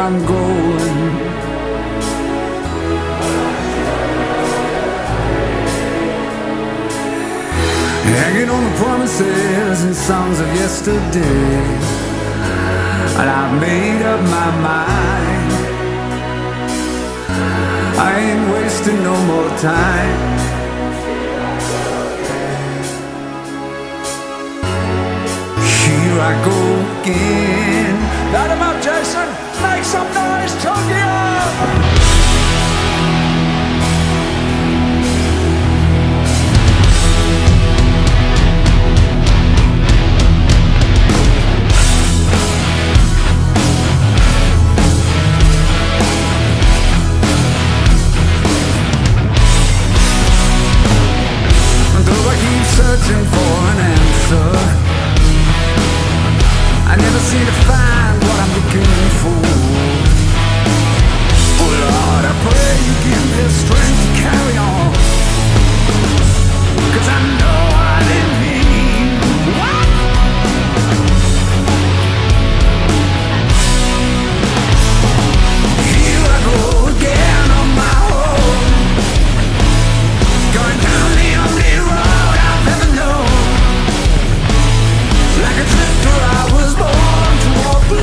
I'm going. Hanging on the promises and songs of yesterday, and I've made up my mind. I ain't wasting no more time. Here I go again. Light 'em up, Jason. Make some noise, Tokyo! Searching for an answer, I never seem to find what I'm looking for. Oh Lord, I pray you give me the strength to carry on, 'cause I know I didn't mean what? Here I go again on my own, going down the only road never know. Like a drifter I was born to walk.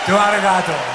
arigato.